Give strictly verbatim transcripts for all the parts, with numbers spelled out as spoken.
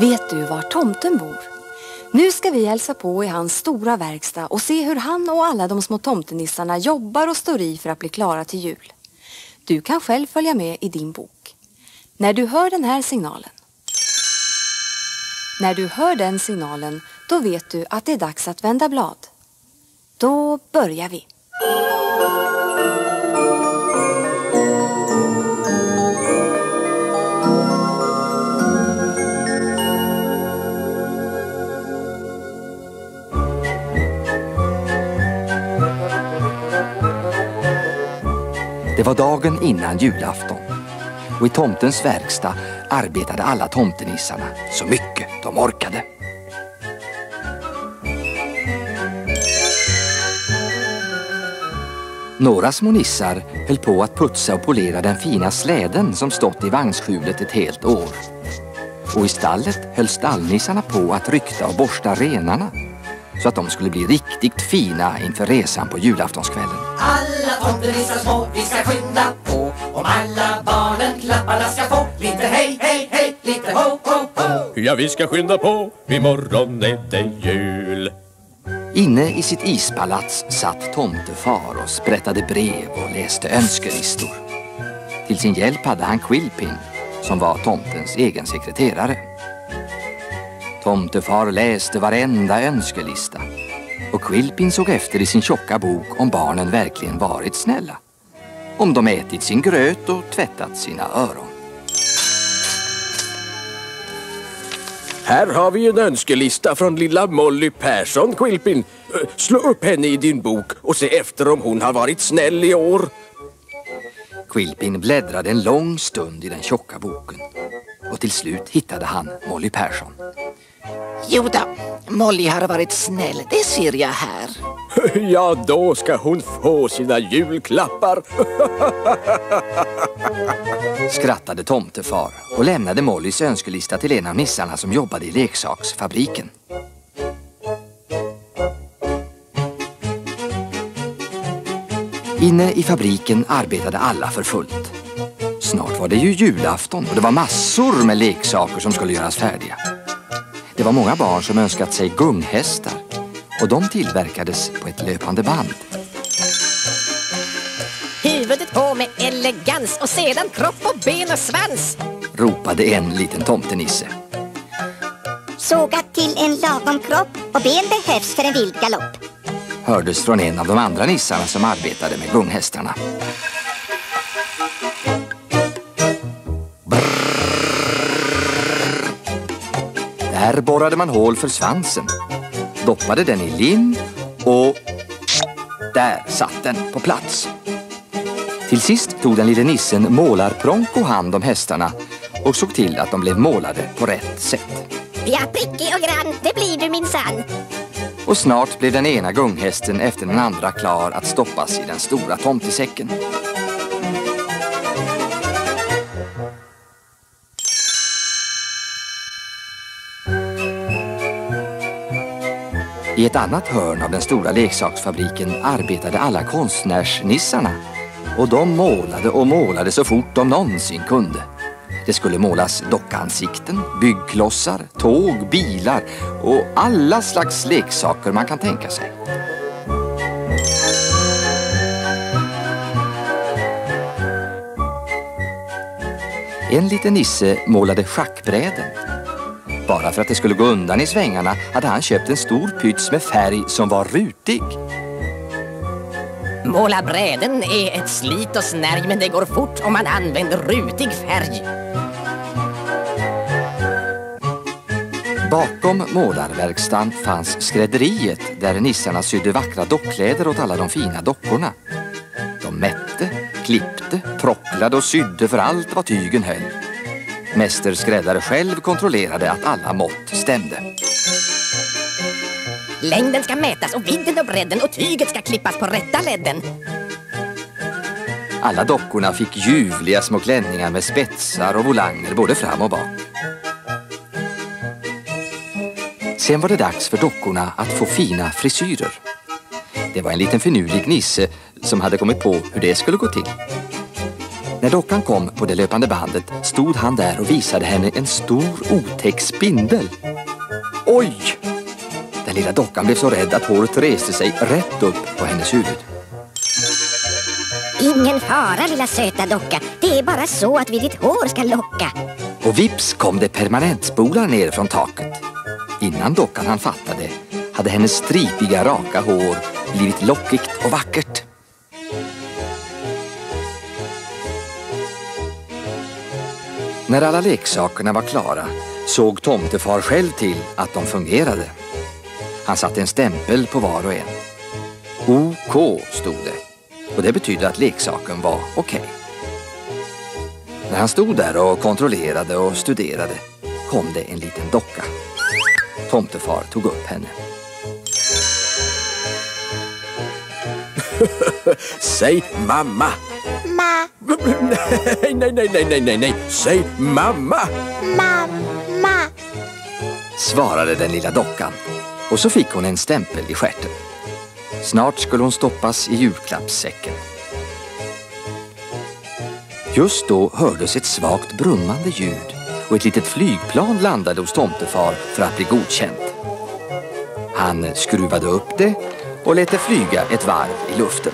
Vet du var tomten bor? Nu ska vi hälsa på i hans stora verkstad och se hur han och alla de små tomtenissarna jobbar och står i för att bli klara till jul. Du kan själv följa med i din bok. När du hör den här signalen. När du hör den signalen, då vet du att det är dags att vända blad. Då börjar vi. Det var dagen innan julafton och i tomtens verkstad arbetade alla tomtenissarna så mycket de orkade. Några små nissar höll på att putsa och polera den fina släden som stått i vagnsskjulet ett helt år. Och i stallet höll stallnissarna på att rykta och borsta renarna så att de skulle bli riktigt fina inför resan på julaftonskvällen. Alla tomtenissar små, vi ska skynda på. Om alla barnen klapparna ska få lite hej, hej, hej, lite ho, ho, ho. Ja, vi ska skynda på, imorgon är det jul. Inne i sitt ispalats satt tomtefar och sprättade brev och läste önskelistor. Till sin hjälp hade han Quilpin, som var tomtens egen sekreterare. Tomtefar läste varenda önskelista och Quilpin såg efter i sin tjocka bok om barnen verkligen varit snälla. Om de ätit sin gröt och tvättat sina öron. Här har vi en önskelista från lilla Molly Persson, Quilpin. Slå upp henne i din bok och se efter om hon har varit snäll i år. Quilpin bläddrade en lång stund i den tjocka boken. Och till slut hittade han Molly Persson. Jo då, Molly har varit snäll, det ser jag här. Ja, då ska hon få sina julklappar. Skrattade tomtefar och lämnade Mollys önskelista till en av nissarna som jobbade i leksaksfabriken. Inne i fabriken arbetade alla för fullt. Snart var det ju julafton och det var massor med leksaker som skulle göras färdiga. Det var många barn som önskat sig gunghästar och de tillverkades på ett löpande band. Huvudet på med elegans och sedan kropp och ben och svans, ropade en liten tomtenisse. Sågat till en lagom kropp och ben behövs för en vild galopp, hördes från en av de andra nissarna som arbetade med gunghästarna. Där borrade man hål för svansen, doppade den i lim och där satt den på plats. Till sist tog den lille nissen målarpronko hand om hästarna och såg till att de blev målade på rätt sätt. ja, prickig och grann, det blir du minsann. Och snart blev den ena gunghästen efter den andra klar att stoppas i den stora tomtesäcken. I ett annat hörn av den stora leksaksfabriken arbetade alla konstnärsnissarna. Och de målade och målade så fort de någonsin kunde. Det skulle målas dockansikten, byggklossar, tåg, bilar och alla slags leksaker man kan tänka sig. En liten nisse målade schackbräden. Bara för att det skulle gå undan i svängarna hade han köpt en stor pyts med färg som var rutig. måla bräden är ett slit och snärj, men det går fort om man använder rutig färg. Bakom målarverkstan fanns skrädderiet där nissarna sydde vackra dockkläder åt alla de fina dockorna. De mätte, klippte, tråcklade och sydde för allt vad tygen höll. Mäster skräddare själv kontrollerade att alla mått stämde. Längden ska mätas och vidden och bredden och tyget ska klippas på rätta ledden. Alla dockorna fick ljuvliga små klänningar med spetsar och volanger både fram och bak. Sen var det dags för dockorna att få fina frisyrer. Det var en liten finurlig nisse som hade kommit på hur det skulle gå till. När dockan kom på det löpande bandet stod han där och visade henne en stor otäck spindel. Oj! Den lilla dockan blev så rädd att håret reste sig rätt upp på hennes huvud. Ingen fara, lilla söta docka. Det är bara så att vi ditt hår ska locka. Och vips kom det permanentspolar ner från taket. Innan dockan han fattade hade hennes stripiga raka hår blivit lockigt och vackert. När alla leksakerna var klara såg tomtefar själv till att de fungerade. Han satte en stämpel på var och en. O K stod det. Och det betydde att leksaken var okej. Okay. När han stod där och kontrollerade och studerade kom det en liten docka. Tomtefar tog upp henne. Säg mamma. Ma. Nej, nej, nej, nej, nej, nej, nej. Säg mamma. Mamma. Svarade den lilla dockan. Och så fick hon en stämpel i stjärten. Snart skulle hon stoppas i julklappssäcken. Just då hördes ett svagt brummande ljud och ett litet flygplan landade hos tomtefar för att bli godkänt. Han skruvade upp det och lät det flyga ett varv i luften.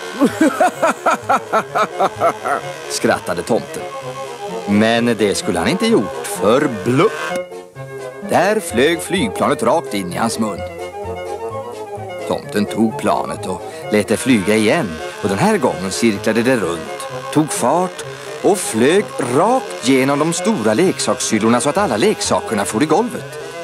Skrattade tomten. Men det skulle han inte gjort, för blupp! Där flög flygplanet rakt in i hans mun. Tomten tog planet och lät det flyga igen, och den här gången cirklade det runt, tog fart och flög rakt genom de stora leksakshyllorna så att alla leksakerna for i golvet.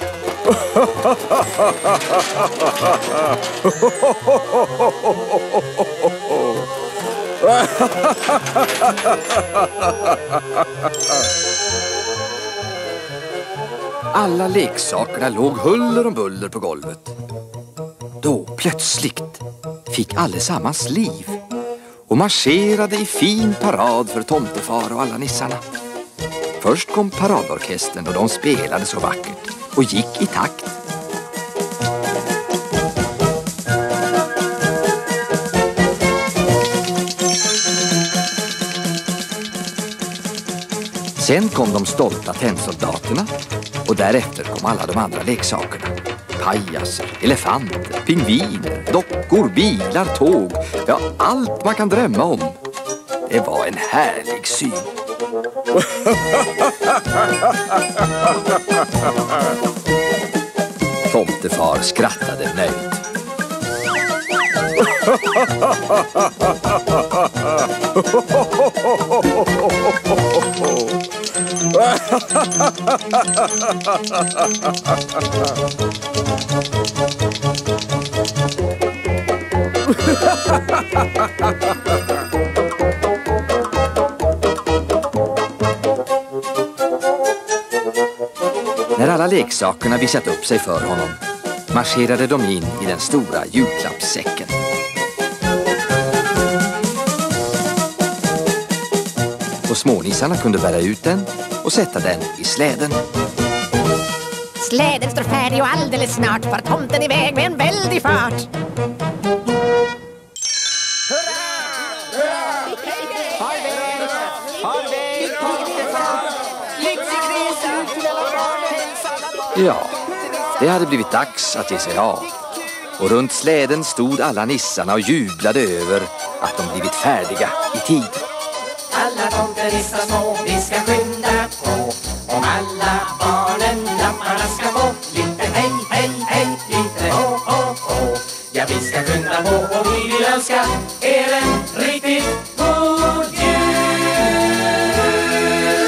Alla leksakerna låg huller och buller på golvet. Då plötsligt fick allesammans liv och marscherade i fin parad för tomtefar och alla nissarna. Först kom paradorkestern och de spelade så vackert och gick i takt. Sen kom de stolta tennsoldaterna och därefter kom alla de andra leksakerna. Pajaser, elefanter, pingviner, dockor, bilar, tåg. Ja, allt man kan drömma om. Det var en härlig syn. Tomtefar skrattade nöjd. När alla leksakerna visat upp sig för honom marscherade de in i den stora julklappssäcken. Och smånissarna kunde bära ut den och sätta den i släden. Släden står färdig och alldeles snart far tomten iväg med en väldig fart. Ja, det hade blivit dags att ge sig av. Och runt släden stod alla nissarna och jublade över att de blivit färdiga i tid. Alla tomtenissar små, vi ska skynda på. Om alla barnen lapparna ska få lite hej, hej, hej, lite hå, hå, hå. Ja, vi ska skynda på och vi vill önska er en riktigt god jul.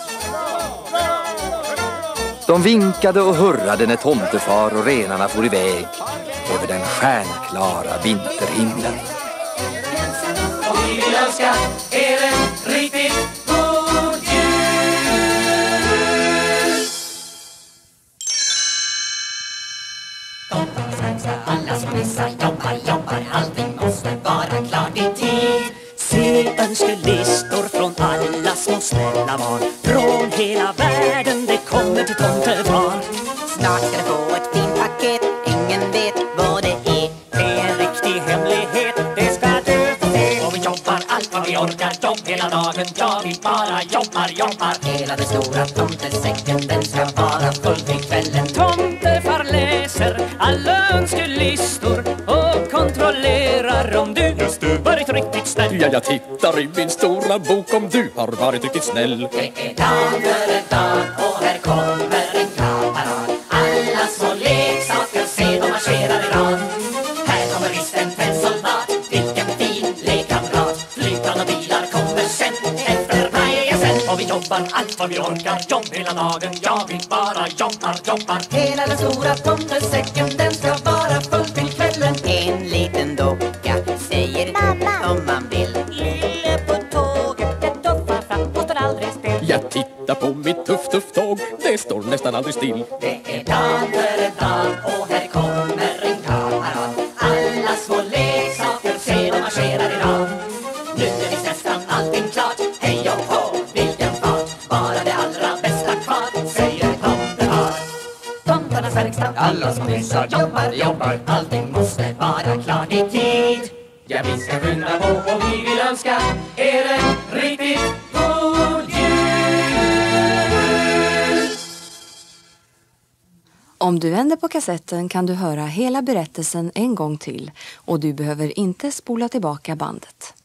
De vinkade och hurrade när tomtefar och renarna for iväg över den stjärnklara vinterhimlen. Och vi vill önska er en riktigt god jul. Tomtarnas verkstad, alla som nissar jobbar, jobbar. Allting måste vara klart i tid. Se önskelistor från alla små snälla barn. Från hela världen det kommer till tomtefar. Snart ska du få ett fint paket, ingen vet vad det är. Det är en riktig hemlighet, det ska du få se. Och vi jobbar allt vad vi orkar jobb hela dagen. Ja, vi bara jobbar, jobbar. Hela den stora tomtesäcken, den ska vara full till kvällen. Tomtefar läser alla önskelistor och kontrollerar om du just du varit riktigt snäll. Ja, jag tittar i min stora bok om du har varit riktigt snäll. Det är dag för dag och här kommer en glad parad. Alla små leksaker, se de marscherar i rad. Här kommer visst en tennsoldat, vilken fin lekkamrat. Flygplan och bilar kommer sen, efter varje sen. Och vi jobbar allt vad vi orkar, jobb hela dagen. Ja, vi bara jobbar, jobbar. Hela den stora tomtesäcken, den ska vara full till kvällen. En liten docka säger mamma om man vill. Lille på tåget, det tuffar fram och står aldrig still. Jag tittar på mitt tuff-tuff-tåg, det står nästan aldrig still. Det är dag för dag och här kommer en kammarad. Alla små leksaker, se de marscherar i rad. Nu är visst nästan allting klart, hej och hå, vilken fart. Bara det allra bästa kvar, säger tomtefar. Tomtarnas verkstad, alla små nissar jobbar, jobbar. Allting måste vara klart i tid. Ja, vi ska skynda på och vi vill önska er en riktigt god jul. Om du vänder på kassetten kan du höra hela berättelsen en gång till och du behöver inte spola tillbaka bandet.